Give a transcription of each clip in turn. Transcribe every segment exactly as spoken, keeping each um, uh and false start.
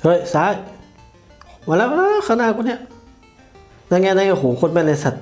เฮ้ยซ้ายมาแล้วข้างหน้ากูเนี่ยนั่นไงนั่นไงโอ้โหโคตรแม่นเลยสัตว์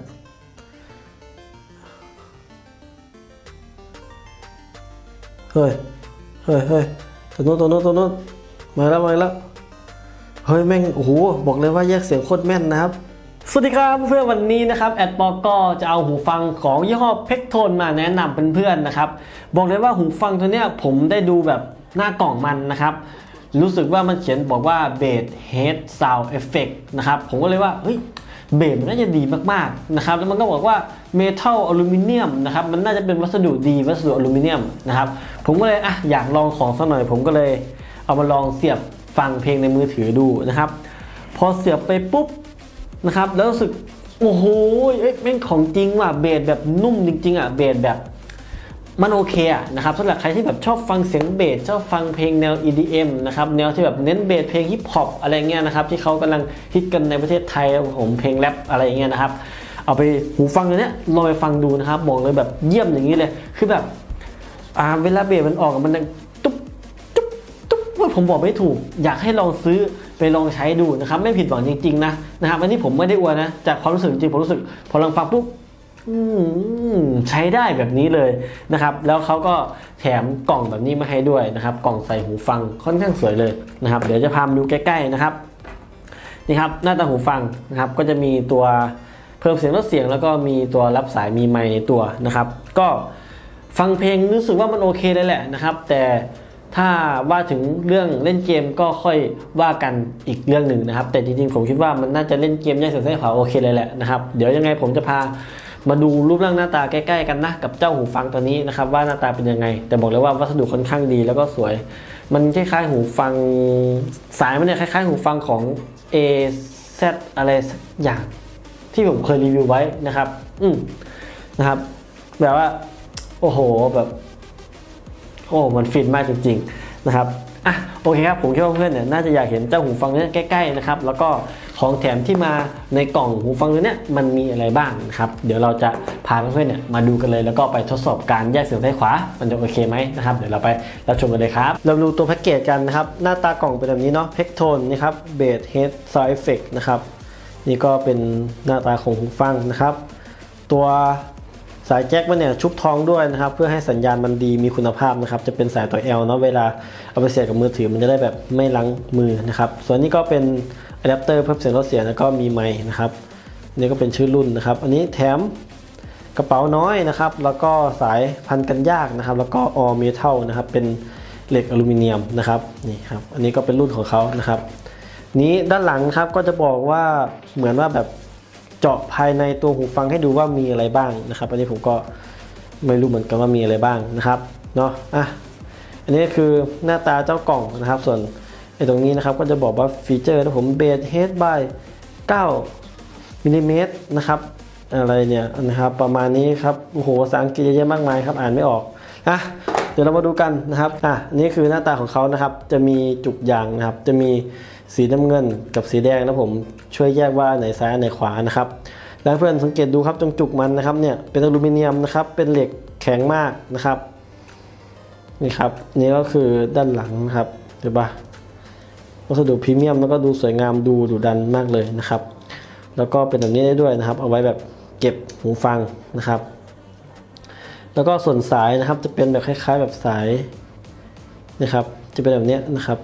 เฮ้ยเฮ้ยเฮ้ยตัวโน้นตัวโน้นตัวโน้นมาแล้วมาแล้วเฮ้ยแม่งโอ้โหบอกเลยว่าแยกเสียงโคตรแม่นนะครับสวัสดีครับเพื่อนวันนี้นะครับแอดปอก็จะเอาหูฟังของยี่ห้อเพกโทนมาแนะนำเพื่อนๆนะครับบอกเลยว่าหูฟังตัวเนี้ยผมได้ดูแบบหน้ากล่องมันนะครับรู้สึกว่ามันเขียนบอกว่าเบสเฮดซาวด์เอฟเฟกต์นะครับผมก็เลยว่าเฮ้ยเบสมันน่าจะดีมากๆนะครับแล้วมันก็บอกว่าเมทัลอลูมิเนียมนะครับมันน่าจะเป็นวัสดุดีวัสดุอลูมิเนียมนะครับผมก็เลยอ่ะอยากลองของสักหน่อยผมก็เลยเอามาลองเสียบฟังเพลงในมือถือดูนะครับพอเสียบไปปุ๊บนะครับแล้วรู้สึกโอ้โหเอ้ยแม่งของจริงว่ะเบสแบบนุ่มจริงๆอ่ะเบสแบบมันโอเคอ่ะนะครับสำหรับใครที่แบบชอบฟังเสียงเบสชอบฟังเพลงแนว อี ดี เอ็ม นะครับแนวที่แบบเน้นเบสเพลงฮิปฮอปอะไรเงี้ยนะครับที่เขากำลังฮิตกันในประเทศไทยผมเพลงแรปอะไรเงี้ยนะครับเอาไปหูฟังตัวเนี้ยลองไปฟังดูนะครับบอกเลยแบบเยี่ยมอย่างนี้เลยคือแบบอ่าเวลาเบสมันออกมันตุ๊บตุ๊บตุ๊บว่าผมบอกไม่ถูกอยากให้ลองซื้อไปลองใช้ดูนะครับไม่ผิดหวังจริงๆนะนะครับอันนี้ผมไม่ได้อวยนะจากความรู้สึกจริงผมรู้สึกพอลองฟังปุ๊บใช้ได้แบบนี้เลยนะครับแล้วเขาก็แถมกล่องแบบนี้มาให้ด้วยนะครับกล่องใส่หูฟังค่อนข้างสวยเลยนะครับเดี๋ยวจะพามาดูใกล้ๆนะครับนี่ครับหน้าตาหูฟังนะครับก็จะมีตัวเพิ่มเสียงลดเสียงแล้วก็มีตัวรับสายมีไมค์ในตัวนะครับก็ฟังเพลงรู้สึกว่ามันโอเคเลยแหละนะครับแต่ถ้าว่าถึงเรื่องเล่นเกมก็ค่อยว่ากันอีกเรื่องหนึ่งนะครับแต่จริงๆผมคิดว่ามันน่าจะเล่นเกมแยกเสียงซ้ายขวาโอเคเลยแหละนะครับเดี๋ยวยังไงผมจะพามาดูรูปร่างหน้าตาใกล้ๆกันนะกับเจ้าหูฟังตัวนี้นะครับว่าหน้าตาเป็นยังไงแต่บอกเลยว่าวัสดุค่อนข้างดีแล้วก็สวยมันคล้ายๆหูฟังสายมันเนี่ยคล้ายๆหูฟังของ เอ แซด อะไรสักอย่างที่ผมเคยรีวิวไว้นะครับอืมนะครับแบบว่าโอ้โหแบบโอ้มันฟินมากจริงๆนะครับอ่ะโอเคครับผมคิดว่าเพื่อนเนี่ยน่าจะอยากเห็นเจ้าหูฟังนี้ใกล้ๆนะครับแล้วก็ของแถมที่มาในกล่องหูฟังตัวเนี้ยมันมีอะไรบ้างนะครับเดี๋ยวเราจะพาเพื่อนๆเนี่ยมาดูกันเลยแล้วก็ไปทดสอบการแยกเสียงซ้ายขวามันจะโอเคไหมนะครับเดี๋ยวเราไปรับชมกันเลยครับเราดูตัวแพ็กเกจกันนะครับหน้าตากล่องเป็นแบบนี้เนาะเพกโทนนี่ครับเบสเฮดซาวด์เอฟเฟกต์นะครับนี่ก็เป็นหน้าตาของหูฟังนะครับตัวสายแจ็คมันเนี่ยชุบทองด้วยนะครับเพื่อให้สัญญาณมันดีมีคุณภาพนะครับจะเป็นสายตัว L เนาะเวลาเอาไปเสียบกับมือถือมันจะได้แบบไม่ล้างมือนะครับส่วนนี้ก็เป็นอะแดปเตอร์เพิ่มเสียงลดเสียงแล้วก็มีไมค์นะครับนี่ก็เป็นชื่อรุ่นนะครับอันนี้แถมกระเป๋าน้อยนะครับแล้วก็สายพันกันยากนะครับแล้วก็ออเมทัลนะครับเป็นเหล็กอลูมิเนียมนะครับนี่ครับอันนี้ก็เป็นรุ่นของเขานะครับนี้ด้านหลังครับก็จะบอกว่าเหมือนว่าแบบเจาะภายในตัวหูฟังให้ดูว่ามีอะไรบ้างนะครับอันนี้ผมก็ไม่รู้เหมือนกันว่ามีอะไรบ้างนะครับเนาะอ่ะอันนี้คือหน้าตาเจ้ากล่องนะครับส่วนไอ้ตรงนี้นะครับก็จะบอกว่าฟีเจอร์นะผมเบสเฮดบายเก้ามิลลิเมตรนะครับอะไรเนี่ยนะครับประมาณนี้ครับโอ้โหภาษาอังกฤษเยอะมากมายครับอ่านไม่ออกอ่ะเดี๋ยวเรามาดูกันนะครับอ่ะนี่คือหน้าตาของเขานะครับจะมีจุกยางนะครับจะมีสีน้ำเงินกับสีแดงนะผมช่วยแยกว่าไหนซ้ายไหนขวานะครับแล้วเพื่อนสังเกตดูครับตรงจุกมันนะครับเนี่ยเป็นอลูมิเนียมนะครับเป็นเหล็กแข็งมากนะครับนี่ครับนี่ก็คือด้านหลังนะครับเห็นปะวัสดุพรีเมียมแล้วก็ดูสวยงามดูดุดันมากเลยนะครับแล้วก็เป็นแบบนี้ได้ด้วยนะครับเอาไว้แบบเก็บหูฟังนะครับแล้วก็ส่วนสายนะครับจะเป็นแบบคล้ายๆแบบสายนะครับจะเป็นแบบนี้นะครับ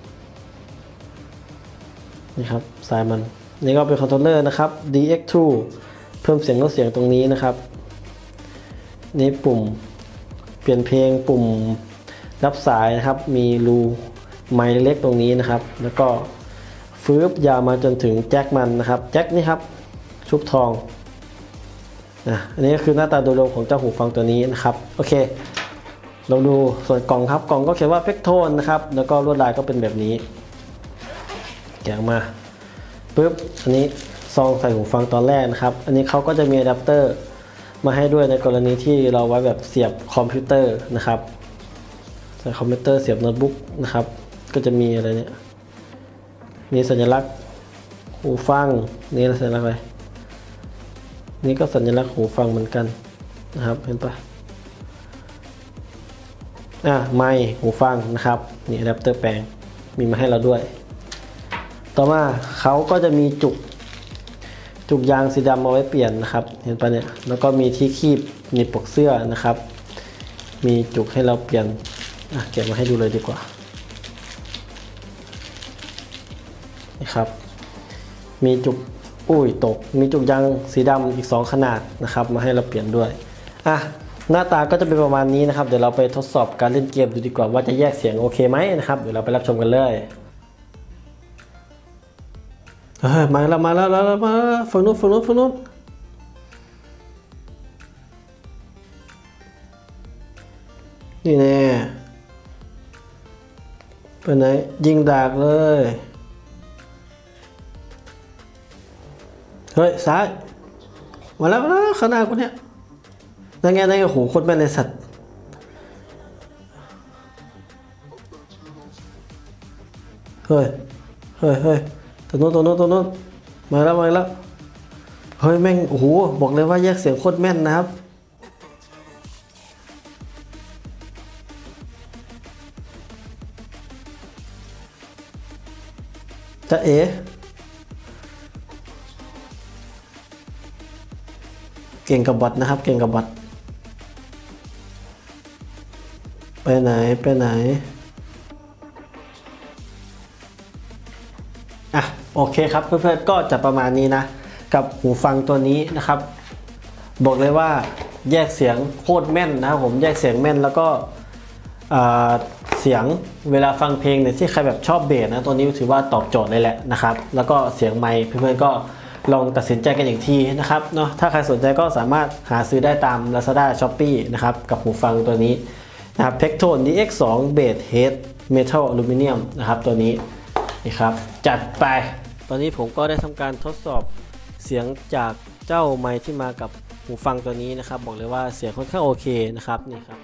นี่ครับสายมันนี่ก็เป็นคอนโทรลเลอร์นะครับ ดี เอ็กซ์ ทู เพิ่มเสียงลดเสียงตรงนี้นะครับนี่ปุ่มเปลี่ยนเพลงปุ่มรับสายนะครับมีรูไมค์เล็กตรงนี้นะครับแล้วก็ฟืบยาวมาจนถึงแจ็คมันนะครับแจ็คนี่ครับชุบทองนะอันนี้ก็คือหน้าตาโดยรวมของเจ้าหูฟังตัวนี้นะครับโอเคเราดูส่วนกล่องครับกล่องก็เขียนว่าเพกโทนนะครับแล้วก็ลวดลายก็เป็นแบบนี้แกะมาปึ๊บอันนี้ซองใส่หูฟังตอนแรกนะครับอันนี้เขาก็จะมีอะแดปเตอร์มาให้ด้วยในกรณีที่เราไว้แบบเสียบคอมพิวเตอร์นะครับใส่คอมพิวเตอร์เสียบโน้ตบุ๊กนะครับก็จะมีอะไรเนี่ยมีสัญลักษณ์หูฟังนี่สัญลักษณ์อะไรนี่ก็สัญลักษณ์หูฟังเหมือนกันนะครับเห็นปะอ่ะไมค์หูฟังนะครับนี่อะแดปเตอร์แปลงมีมาให้เราด้วยต่อมาเขาก็จะมีจุกจุกยางสีดำเอาไว้เปลี่ยนนะครับเห็นปะเนี่ยแล้วก็มีที่คีบหนีบปกเสื้อนะครับมีจุกให้เราเปลี่ยนอ่ะเก็บมาให้ดูเลยดีกว่านี่ครับมีจุกอุ้ยตกมีจุกยางสีดำอีกสองขนาดนะครับมาให้เราเปลี่ยนด้วยอ่ะหน้าตาก็จะเป็นประมาณนี้นะครับเดี๋ยวเราไปทดสอบการเล่นเกมดูดีกว่าว่าจะแยกเสียงโอเคไหมนะครับเดี๋ยวเราไปรับชมกันเลยเฮ้ยมาแล้วมาแล้วแล้วมาฝั่งนู้นฝั่งนู้นฝั่งนู้นนี่แน่ไปไหนยิงดากเลยเฮ้ยซ้ายมาแล้วมาแล้วข้างหน้ากูเนี่ยนั่นไงนั่นไงโอ้โหโคตรแม่นเลยสัตว์เฮ้ยเฮ้ยเฮ้ยตัวโน้นตัวโน้นตัวโน้นมาแล้วมาแล้วเฮ้ยแม่งโอ้โหบอกเลยว่าแยกเสียงโคตรแม่นนะครับจะเอ๋เก่งกับบอทนะครับเก่งกับบอทไปไหนไปไหนอ่ะโอเคครับเพื่อนๆก็จะประมาณนี้นะกับหูฟังตัวนี้นะครับบอกเลยว่าแยกเสียงโคตรแม่นนะครับผมแยกเสียงแม่นแล้วก็เสียงเวลาฟังเพลงเนี่ยที่ใครแบบชอบเบสนะตัวนี้ถือว่าตอบโจทย์เลยแหละนะครับแล้วก็เสียงไมค์เพื่อนๆก็ลองตัดสินใจกันอย่างทีนะครับเนาะถ้าใครสนใจก็สามารถหาซื้อได้ตาม Lazada Shopee นะครับกับหูฟังตัวนี้นะครับ Pectone ดี เอ็กซ์ ทู Bass Head Metal Aluminum นะครับตัวนี้นี่ครับจัดไปตอนนี้ผมก็ได้ทำการทดสอบเสียงจากเจ้าไมค์ที่มากับหูฟังตัวนี้นะครับบอกเลยว่าเสียงค่อนข้างโอเคนะครับนี่ครับ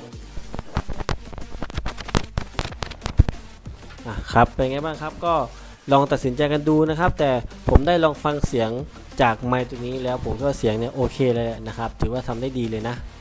อ่ะครับเป็นไงบ้างครับก็ลองตัดสินใจกันดูนะครับแต่ผมได้ลองฟังเสียงจากไมค์ตัวนี้แล้วผมก็เสียงเนี่ยโอเคเลยนะครับถือว่าทำได้ดีเลยนะ